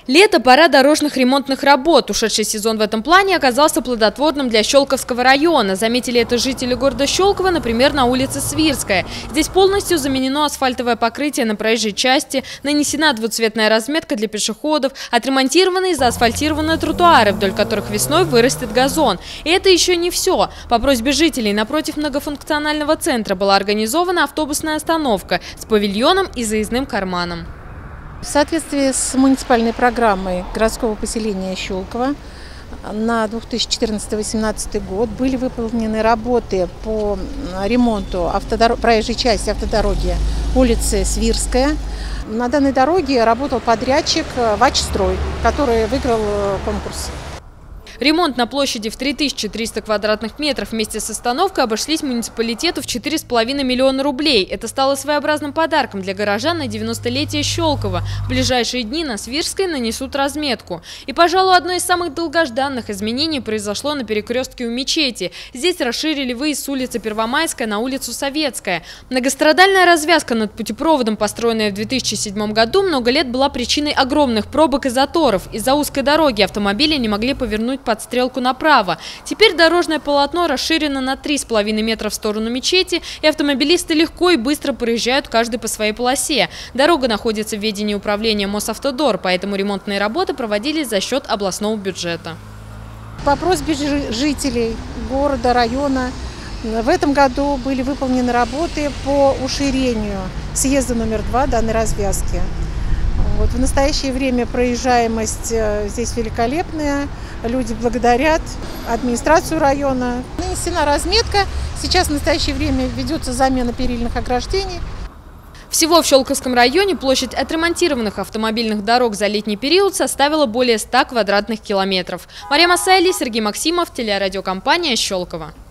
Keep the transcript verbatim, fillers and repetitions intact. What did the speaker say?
Лето – пора дорожных ремонтных работ. Ушедший сезон в этом плане оказался плодотворным для Щелковского района. Заметили это жители города Щелково, например, на улице Свирская. Здесь полностью заменено асфальтовое покрытие на проезжей части, нанесена двуцветная разметка для пешеходов, отремонтированы и заасфальтированы тротуары, вдоль которых весной вырастет газон. И это еще не все. По просьбе жителей напротив многофункционального центра была организована автобусная остановка с павильоном и заездным карманом. В соответствии с муниципальной программой городского поселения Щелково на две тысячи четырнадцатый — две тысячи восемнадцатый год были выполнены работы по ремонту автодор... проезжей части автодороги улицы Свирская. На данной дороге работал подрядчик «Вачстрой», который выиграл конкурс. Ремонт на площади в три тысячи триста квадратных метров вместе с остановкой обошлись муниципалитету в четыре с половиной миллиона рублей. Это стало своеобразным подарком для горожан на девяностолетие Щелково. В ближайшие дни на Свирской нанесут разметку. И, пожалуй, одно из самых долгожданных изменений произошло на перекрестке у мечети. Здесь расширили выезд с улицы Первомайская на улицу Советская. Многострадальная развязка над путепроводом, построенная в две тысячи седьмом году, много лет была причиной огромных пробок и заторов. Из-за узкой дороги автомобили не могли повернуть под стрелку направо. Теперь дорожное полотно расширено на три с половиной метра в сторону мечети, и автомобилисты легко и быстро проезжают каждый по своей полосе. Дорога находится в ведении управления Мосавтодор, поэтому ремонтные работы проводились за счет областного бюджета. По просьбе жителей города, района, в этом году были выполнены работы по уширению съезда номер два данной развязки. Вот, в настоящее время проезжаемость здесь великолепная, люди благодарят администрацию района. Нанесена разметка, сейчас в настоящее время ведется замена перильных ограждений. Всего в Щелковском районе площадь отремонтированных автомобильных дорог за летний период составила более ста квадратных километров. Мария Масайли, Сергей Максимов, телерадиокомпания «Щелково».